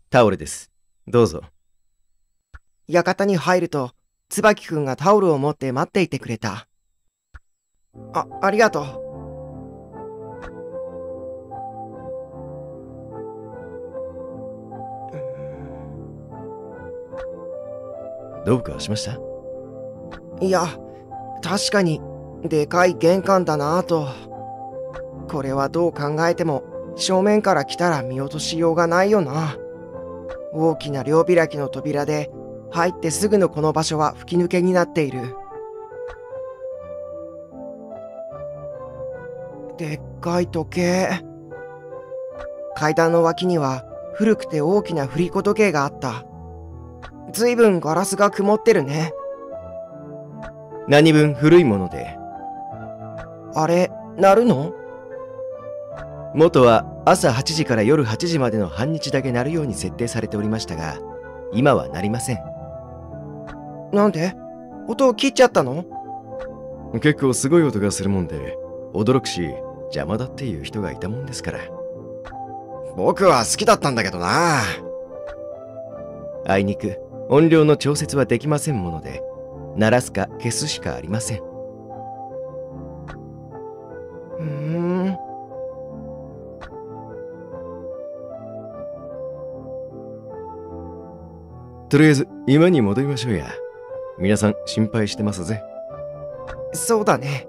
タオルです。どうぞ。 館に入ると、椿くんがタオルを持って待っていてくれた。ありがとう。 どうかしました？ いや、確かに、でかい玄関だなぁと。これはどう考えても、正面から来たら見落としようがないよな。大きな両開きの扉で、入ってすぐのこの場所は吹き抜けになっている。でっかい時計。階段の脇には古くて大きな振り子時計があった。ずいぶんガラスが曇ってるね。 何分古いもので。 あれ、鳴るの？ 元は朝8時から夜8時までの半日だけ鳴るように設定されておりましたが、今は鳴りません。 なんで？音を切っちゃったの？ 結構すごい音がするもんで、驚くし邪魔だっていう人がいたもんですから。 僕は好きだったんだけどな。 あいにく音量の調節はできませんもので、鳴らすか消すしかありません。とりあえず今に戻りましょうや。皆さん心配してますぜ。 そうだね。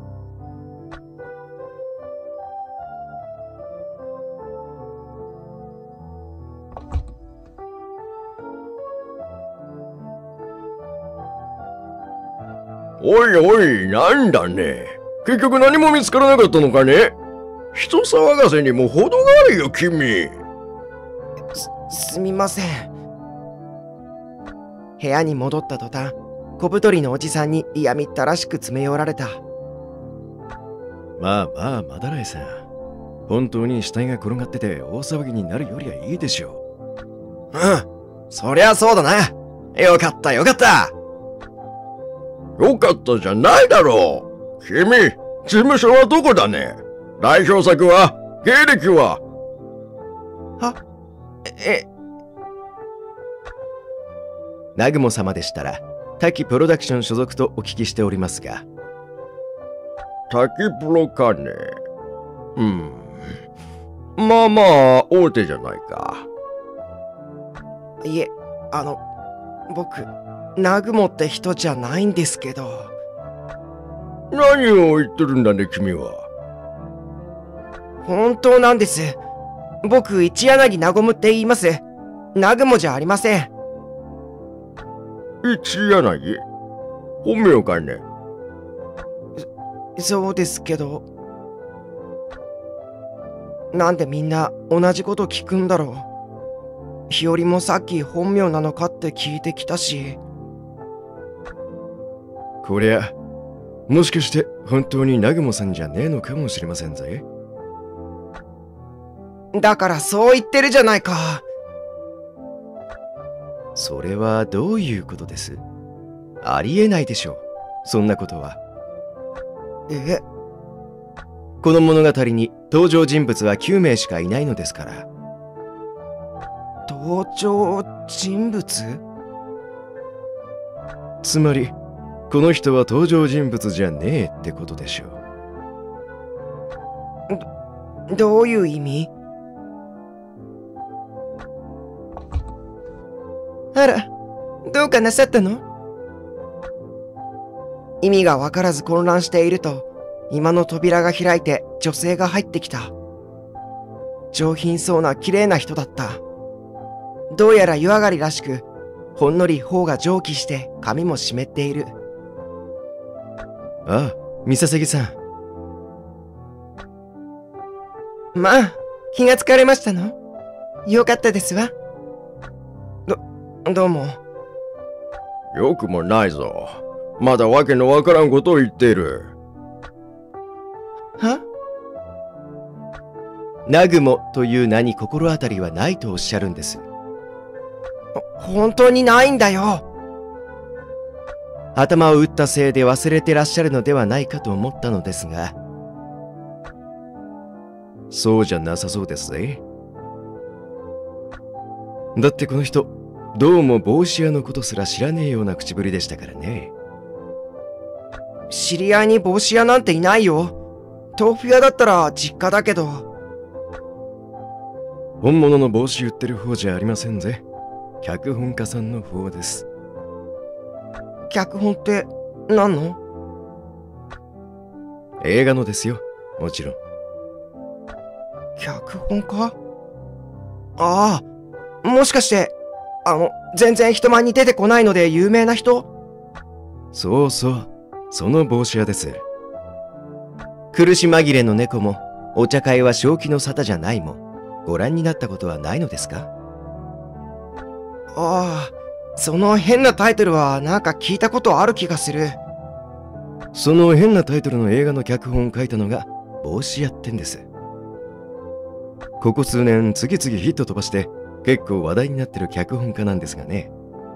おいおい、なんだね。結局何も見つからなかったのかね。人騒がせにも程があるよ、君。 すみません。部屋に戻った途端、小太りのおじさんに嫌みったらしく詰め寄られた。 まあまあ、マダライさん。本当に死体が転がってて大騒ぎになるよりはいいでしょう。そりゃそうだな。よかったよかった。 よかったじゃないだろう。君、事務所はどこだね。代表作は？経歴は？ 南雲様でしたら、滝プロダクション所属とお聞きしておりますが。 滝プロかね。まあまあ、大手じゃないか。 いえ、僕、南雲って人じゃないんですけど。 何を言ってるんだね、君は。 本当なんです。僕、一柳和って言います。南雲じゃありません。 一柳？本名かね。 そうですけど。なんでみんな同じこと聞くんだろう。日和もさっき本名なのかって聞いてきたし。 こりゃ、もしかして本当に南雲さんじゃねえのかもしれませんぜ。 だからそう言ってるじゃないか。 それはどういうことです？ありえないでしょう、そんなことは。この物語に登場人物は9名しかいないのですから。 登場人物？ つまりこの人は登場人物じゃねえってことでしょう。どういう意味？あら、どうかなさったの？意味がわからず混乱していると、今の扉が開いて女性が入ってきた。上品そうな綺麗な人だった。どうやら湯上がりらしく、ほんのり頬が蒸気して髪も湿っている。 ああ、三笹木さん。 まあ、気がつかれましたの？よかったですわ。どうも。 よくもないぞ。まだわけのわからんことを言っている。 は？ 南雲という名に心当たりはないとおっしゃるんです。 本当にないんだよ。 頭を打ったせいで忘れてらっしゃるのではないかと思ったのですが、そうじゃなさそうですぜ。 だってこの人、どうも帽子屋のことすら知らねえような口ぶりでしたからね。 知り合いに帽子屋なんていないよ。豆腐屋だったら実家だけど。 本物の帽子売ってる方じゃありませんぜ。脚本家さんの方です。 脚本って何の？ 映画のですよ、もちろん。 脚本家？ああ、もしかして、全然人前に出てこないので有名な人？ そうそう、その帽子屋です。苦し紛れの猫も、お茶会は正気の沙汰じゃないも、ご覧になったことはないのですか？ ああ、その変なタイトルはなんか聞いたことある気がする。 その変なタイトルの映画の脚本を書いたのが帽子屋ってんです。ここ数年次々ヒット飛ばして結構話題になってる脚本家なんですがね。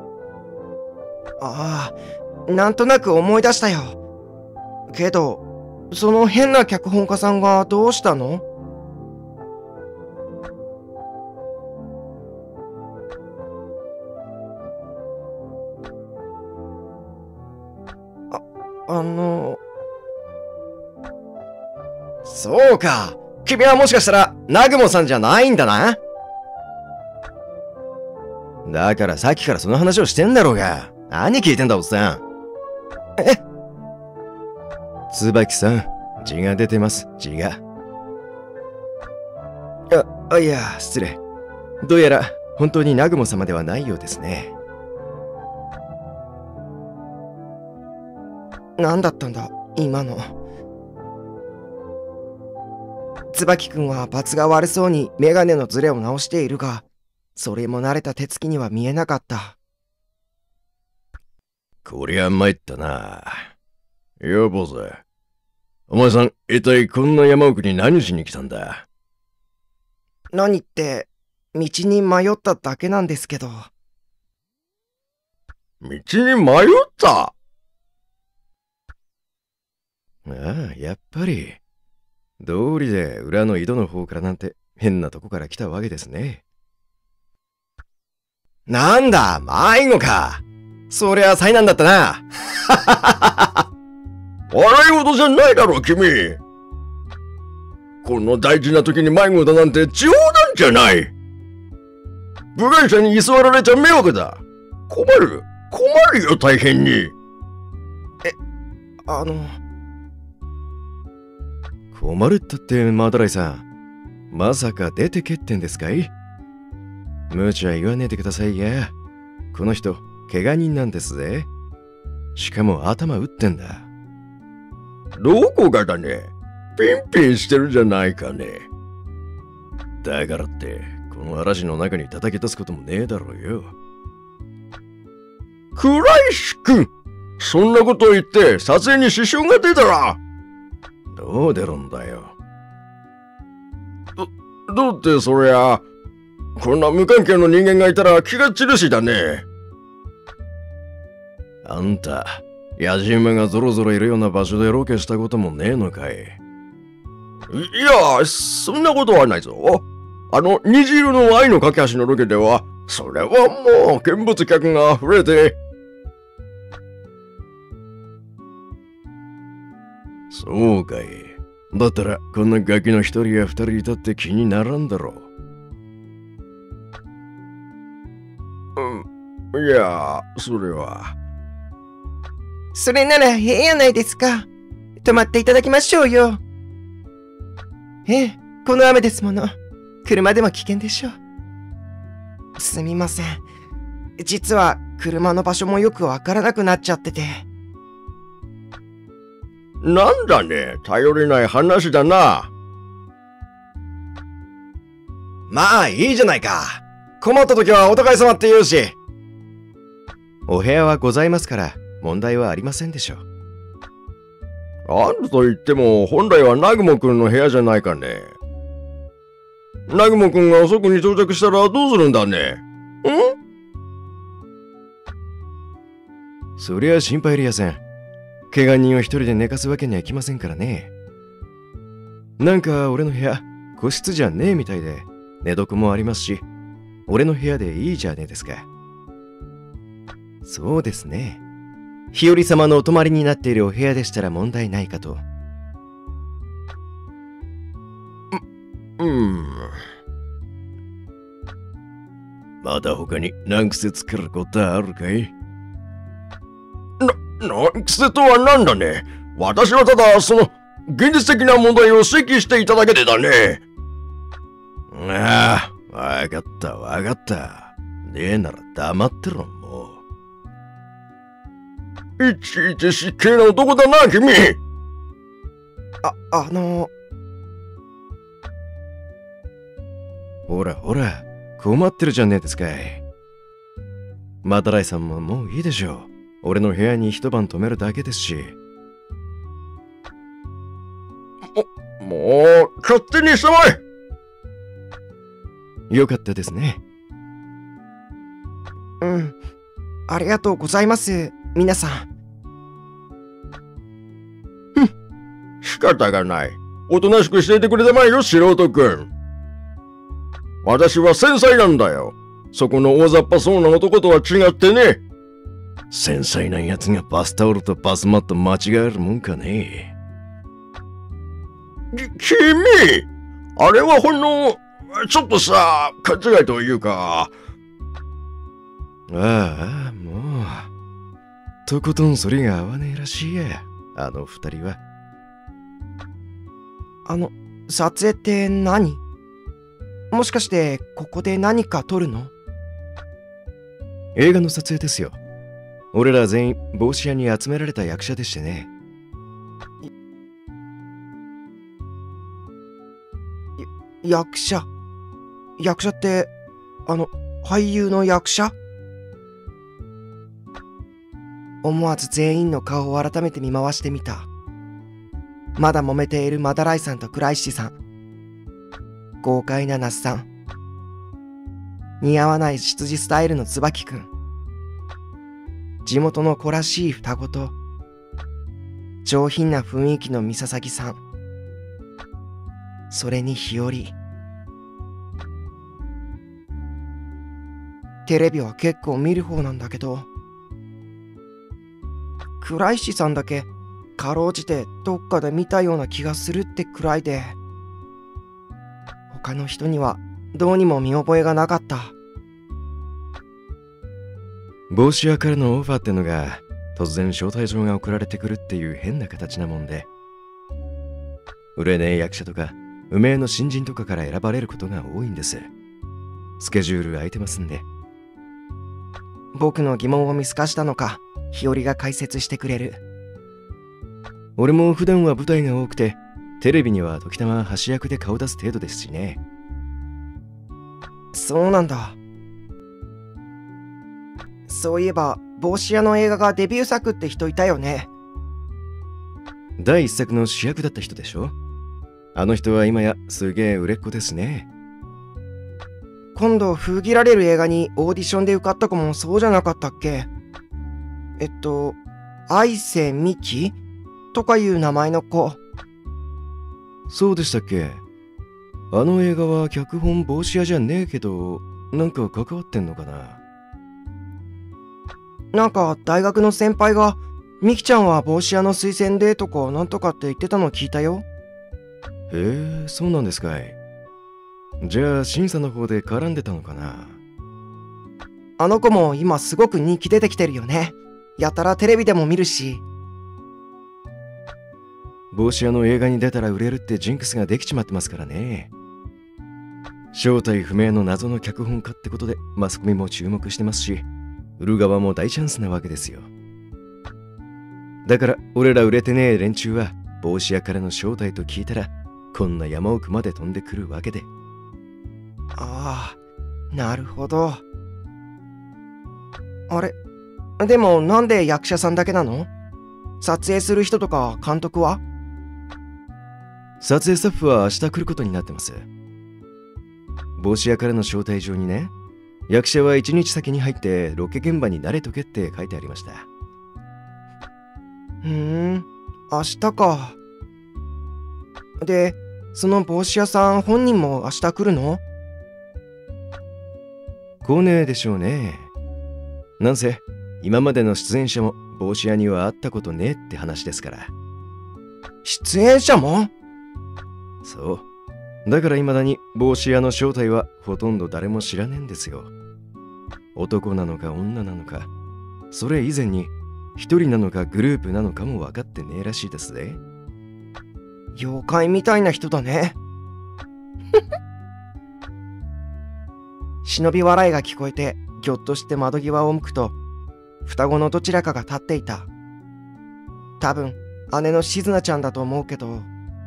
ああ、なんとなく思い出したよ。けど、その変な脚本家さんがどうしたの？ そうか。君はもしかしたら、南雲さんじゃないんだな。 だからさっきからその話をしてんだろうが。何聞いてんだおっさん。椿さん、血が出てます、血が。いや、失礼。どうやら本当に南雲様ではないようですね。 何だったんだ、今の。椿くんは罰が悪そうにメガネのズレを直しているが、それも慣れた手つきには見えなかった。 こりゃ参ったな。よ、坊主。お前さん、一体こんな山奥に何しに来たんだ？ 何って、道に迷っただけなんですけど。 道に迷った？ ああ、やっぱり。道理で裏の井戸の方からなんて変なとこから来たわけですね。 なんだ、迷子か。そりゃ災難だったな。 笑い事じゃないだろ、君。この大事な時に迷子だなんて冗談じゃない。部外者に居座られちゃ迷惑だ。困るよ、大変に。 困るったってマダライさん、まさか出てけってんですかい？無茶言わねえでくださいや。この人怪我人なんですぜ。しかも頭打ってんだ。 どこがだね。ピンピンしてるじゃないかね。 だからってこの嵐の中に叩き出すこともねえだろうよ。 倉石君、そんなこと言って撮影に支障が出たら。 どう出るんだよ。 だってそりゃ、こんな無関係の人間がいたら気が散るしだね。 あんた、野じ馬がゾロゾロいるような場所でロケしたこともねえのかい？ いや、そんなことはないぞ。虹色の愛の架け橋のロケでは、それはもう見物客が溢れて。 そうかい。だったらこんなガキの一人や二人いたって気にならんだろう。いや、それは。 それならええやないですか。泊まっていただきましょうよ。この雨ですもの。車でも危険でしょう。すみません。実は車の場所もよくわからなくなっちゃってて。 なんだね、頼りない話だな。 まあいいじゃないか。困った時はお互い様って言うし。 お部屋はございますから問題はありませんでしょう。 あると言っても本来は南雲くんの部屋じゃないかね。南雲くんが遅くに到着したらどうするんだね。 そりゃ心配いりやせん。怪我人を一人で寝かすわけにはいきませんからね。なんか俺の部屋個室じゃねえみたいで寝床もありますし、 俺の部屋でいいじゃねえですか。そうですね。日和様のお泊まりになっているお部屋でしたら問題ないかと。 まだ他に難癖つけることはあるかい？難癖とは何だね。私はただその現実的な問題を指摘していただけでだね。 ああ、わかったわかった。ねえなら黙ってろもう。いちいち失敬な男だな君。 ほらほら、困ってるじゃねえですかい。マダライさんももういいでしょう。俺の部屋に一晩泊めるだけですし。 もう勝手にしたまえ。よかったですね。 ありがとうございます、皆さん。 仕方がない。おとなしくしていてくれたまえよ、素人くん。私は繊細なんだよ。そこの大雑把そうな男とは違ってね。 繊細なやつがバスタオルとバスマット間違えるもんかね。 君、あれはほんのちょっとさ、勘違いというか。 ああ、もうとことんそれが合わねえらしいや、あの二人は。 撮影って何？もしかしてここで何か撮るの？ 映画の撮影ですよ。俺ら全員帽子屋に集められた役者でしてね。 役者って俳優の役者？思わず全員の顔を改めて見回してみた。まだ揉めているマダライさんとクライシさん、豪快なナスさん、似合わない羊スタイルの椿くん、地元の子らしい双子と上品な雰囲気のミササギさん、それに日和。テレビは結構見る方なんだけど、クライシさんだけかろうじてどっかで見たような気がするってくらいで、他の人にはどうにも見覚えがなかった。 帽子屋からのオファーってのが突然招待状が送られてくるっていう変な形なもんで、売れねえ役者とか無名の新人とかから選ばれることが多いんです。スケジュール空いてますんで。 僕の疑問を見透かしたのか、日和が解説してくれる。 俺も普段は舞台が多くて、テレビには時たま端役で顔出す程度ですしね。 そうなんだ。そういえば帽子屋の映画がデビュー作って人いたよね。 第一作の主役だった人でしょ。あの人は今やすげえ売れっ子ですね。 今度封切られる映画にオーディションで受かった子もそうじゃなかったっけ？愛瀬美紀とかいう名前の子。 そうでしたっけ。あの映画は脚本帽子屋じゃねえけど、なんか関わってんのかな。 なんか大学の先輩がミキちゃんは帽子屋の推薦でとかなんとかって言ってたの聞いたよ。 へえ、そうなんですかい。じゃあ審査の方で絡んでたのかな。 あの子も今すごく人気出てきてるよね。やたらテレビでも見るし。 帽子屋の映画に出たら売れるってジンクスができちまってますからね。正体不明の謎の脚本家ってことでマスコミも注目してますし、売る側も大チャンスなわけですよ。だから俺ら売れてねえ連中は帽子屋からの正体と聞いたらこんな山奥まで飛んでくるわけで。 ああ、なるほど。あれ、でもなんで役者さんだけなの？撮影する人とか監督は？ 撮影スタッフは明日来ることになってます。帽子屋からの招待状にね、役者は1日先に入ってロケ現場に慣れとけって書いてありました。 明日か。で、その帽子屋さん本人も明日来るの？ 来ねえでしょうね。なんせ今までの出演者も帽子屋には会ったことねえって話ですから。 出演者も？ そう。だから未だに帽子屋の正体はほとんど誰も知らねえんですよ。男なのか女なのか、それ以前に一人なのかグループなのかも分かってねえらしいですぜ。 妖怪みたいな人だね。忍び笑いが聞こえて、ぎょっとして窓際を向くと、双子のどちらかが立っていた。多分姉のしずなちゃんだと思うけど。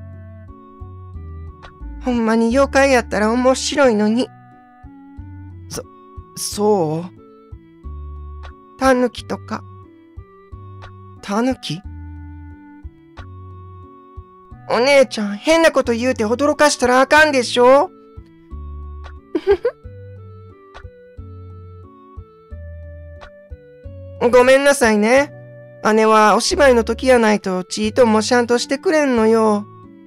ほんまに妖怪やったら面白いのに。そう？タヌキとか。タヌキ？お姉ちゃん、変なこと言うて驚かしたらあかんでしょ。ごめんなさいね。姉はお芝居の時やないとちいともしゃんとしてくれんのよ。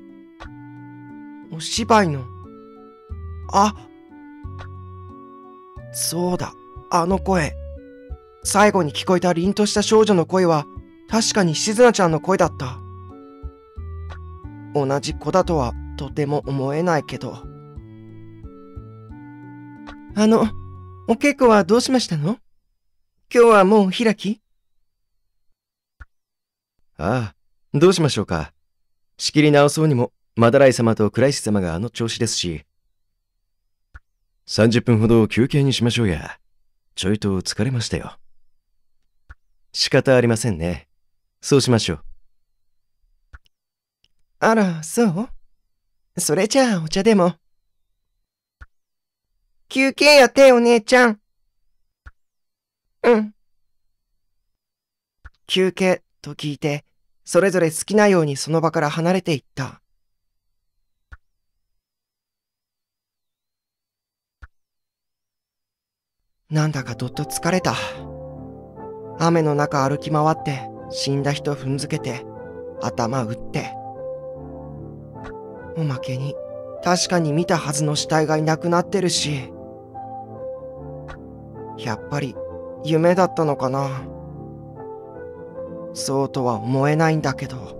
お芝居の。あ、そうだ、あの声。最後に聞こえた凛とした少女の声は確かにしずなちゃんの声だった。同じ子だとはとても思えないけど。お稽古はどうしましたの？今日はもう開き？ ああ、どうしましょうか。仕切り直そうにも、マダライ様とクライシス様があの調子ですし。30分ほど休憩にしましょうや。ちょいと疲れましたよ。仕方ありませんね。そうしましょう。 あら、そう？それじゃあお茶でも。休憩やってお姉ちゃん。うん。休憩と聞いて、それぞれ好きなようにその場から離れていった。なんだかどっと疲れた。雨の中歩き回って死んだ人踏んづけて頭打って。おまけに確かに見たはずの死体がいなくなってるし。やっぱり夢だったのかな。そうとは思えないんだけど。